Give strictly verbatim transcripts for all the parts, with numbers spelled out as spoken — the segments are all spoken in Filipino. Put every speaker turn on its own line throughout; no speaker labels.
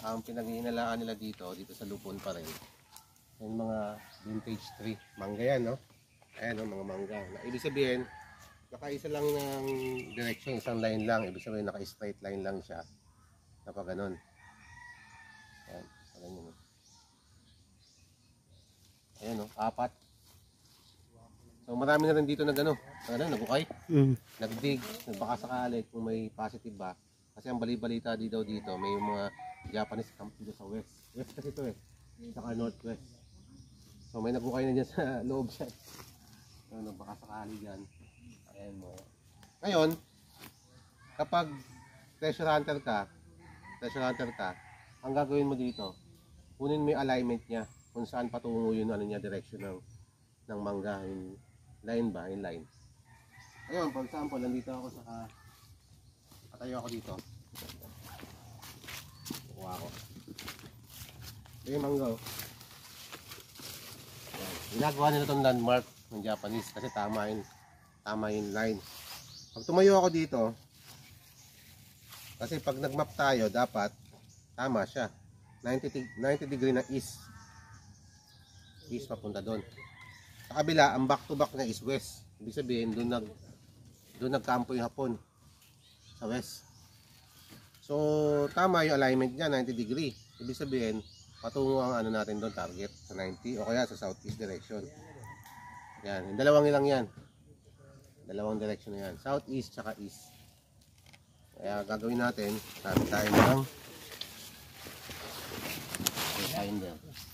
ang pinag-iinalaan nila dito, dito sa Lupon pa rin. Yung mga vintage tree. Mangga yan, no? Ayan, no, mga mangga. Na, ibig sabihin, nakaisa lang ng direction, isang line lang. Ibig sabihin, naka-straight line lang siya. Kapag ganun. Ayan, ayan yun, no? Ayan, no? Apat. So, marami na rin dito na gano'n. Ano, nagukay? Mm. Nagdig, nagbaka sakali kung may positive ba. Kasi ang bali-balita dito dito, may mga Japanese camp dito sa west. West kasi ito eh. Saka northwest. So, may nagukay na dyan sa loob siya. So, nagbaka sakali dyan. Ayan mo. Ngayon, kapag treasure hunter ka, treasure hunter ka, ang gagawin mo dito, kunin mo yung alignment niya. Kung saan patungo yun, ano niya, direction ng, ng mangga. Yung line ba? Yung line. Ayun, for example, nandito ako sa katayo ako dito. Kuha ako. Ito yung mangga. Ginagawa nila itong landmark ng Japanese kasi tama yung, tama yung line. Pag tumayo ako dito, kasi pag nagmap tayo, dapat tama siya. ninety degree na east. East papunta doon. Sa kabila, ang back to back na is west. Ibig sabihin, doon nag doon nagkampo yung hapon sa west. So, tama yung alignment niya, ninety degree. Ibig sabihin, patungo ang ano natin doon, target sa ninety o kaya sa southeast direction. Yan, yung dalawang ilang yan. Dalawang direction na yan, southeast tsaka east. Kaya gagawin natin, sabi tayo ng finder.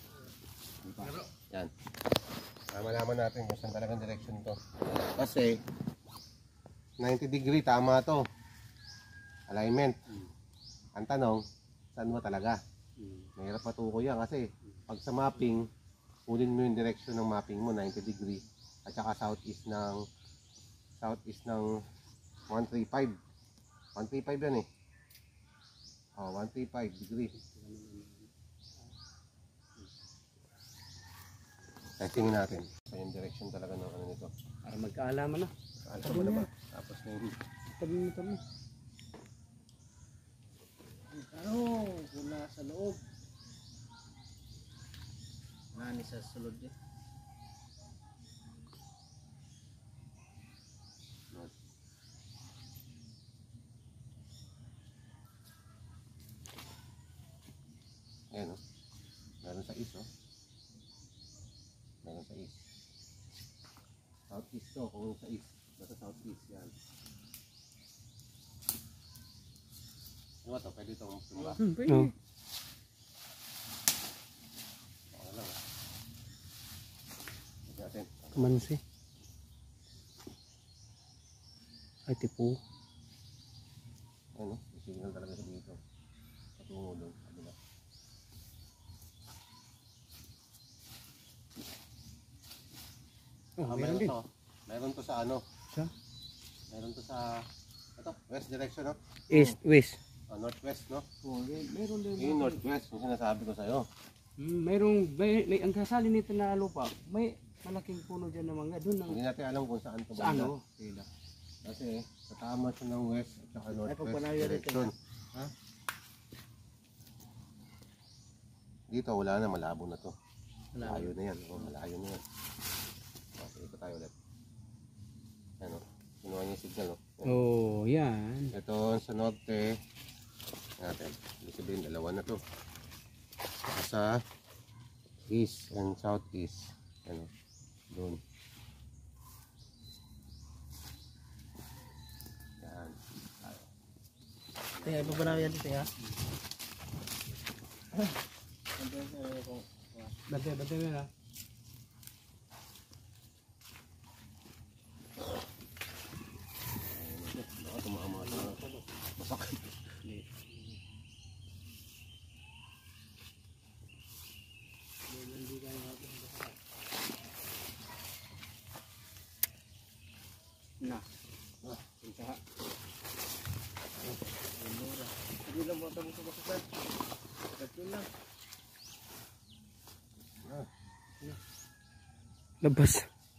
Yan. Malaman natin kung saan talagang direction to. Kasi ninety degree tama to. Alignment. Ang tanong, saan ba talaga? Mahirap matukoy yan kasi pag sa mapping, kunin mo yung direction ng mapping mo ninety degree at saka southeast ng southeast ng one thirty-five. one thirty-five yan eh. Oh, one thirty-five degree. Testingin natin sa yung direction talaga ng ano nito.
Para magkaalaman na.
Ano ba? Tapos na yun.
Tabi mo tabi. Ano? Kung nasa loob. Nani sa sulod eh. Ayan o. Meron sa east o. Meron sa east. Southeast to, kung sa east. Basta southeast yan. Ano ba ito? Pwede itong tumba? Hmm, pwede. Oh.
Okay lang. Ito natin.
Kamansi. Ay, tipo.
Ano? May signal talaga sa dito. Patungo doon. Kabila.
Oh,
Ah,
meron
meron
din.
to. Meron to sa ano?
Sa?
Meron to sa ito, west direction, no?
East, west.
Ah, northwest, no?
Oh, meron din.
Yung northwest, yung sinasabi ko sa'yo.
Hmm, mayroong, may, may, ang kasali nito na lupa, may malaking puno dyan na mangga. Doon ang,
Hindi natin alam kung saan to
sa
banda.
ano? Sila.
Kasi sa tama siya ng west at saka northwest
pagpanayo dito.
direction. Ha? Dito wala na, malabo na to. Malayo na yan, oh, malayo na yan. Okay, ito tayo ulit. Ano, kinuha niya yung signal, no?
Oh, yan.
Ito sa norte natin. Ibig sabihin, dalawa na to. Saka sa east and southeast. Ano, doon. Yan.
Kaya iba ba na yan dito ya? Bantay, bantay mo na.
Baka tumama na. Masakit.
Na. Ah, pintaha. Hindi lang mo ito mo sa Ito lang. Labas.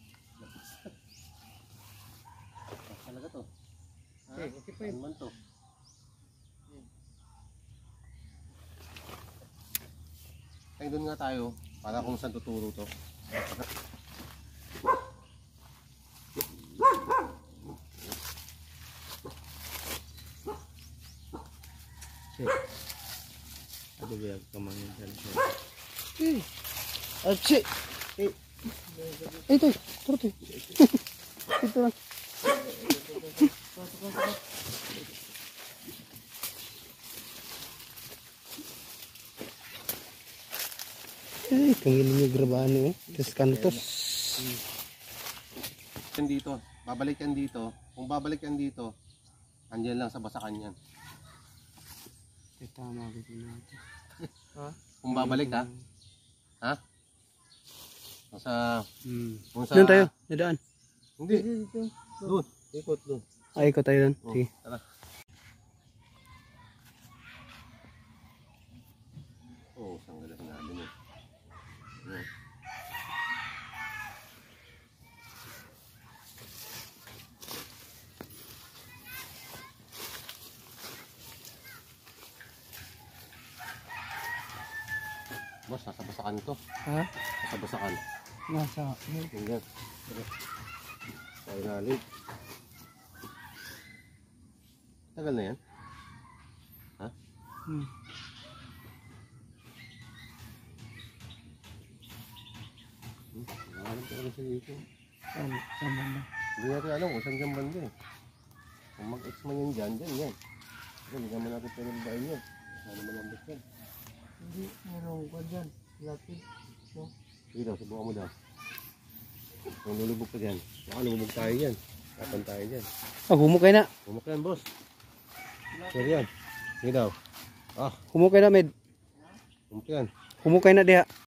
Talaga to.
Okay, okay pa yun.
Ano man to? doon nga tayo para kung saan tuturo to.
Ada biar kemangin sana. Eh, aci. Eh, itu, terus itu. Eh, pangilan yung grabaan eh. Terus kantos.
Yan dito, babalik yan dito. Kung babalik yan dito, andyan lang sa basakan yan.
Tama gitu natin. Ha?
Kung babalik ha? Ha? Kung sa...
Hmm.
Kung sa...
Doon tayo, nadaan.
Hindi. Doon. Ikot doon.
Ay, ikot tayo doon.
Oh,
Sige.
tara. Oh, saan galas natin eh. Hmm. Boss, nasa basakan to.
Ha?
Nasa basakan.
Nasa.
Tingnan. Tara. Tayo nalit. Tagal na yan? Ha?
Hmm.
Hmm? Alam talaga siya dito.
Saan? Saan ba na?
Hindi natin alam kung saan dyan banda eh. Kung mag-ex man yan dyan, dyan yan. Kasi hindi naman natin pinagbain yan. Sana malambot yan.
Hindi, meron ko dyan. Laki. No?
Sige daw, subukan mo daw. Kung lulubog ka dyan, baka lumubog tayo dyan. Kapan tayo dyan.
Ah, humukay na.
Humok yan, boss. Sige yan. Sige daw. Ah,
Humukay na, med.
humok yan.
Humukay na diha.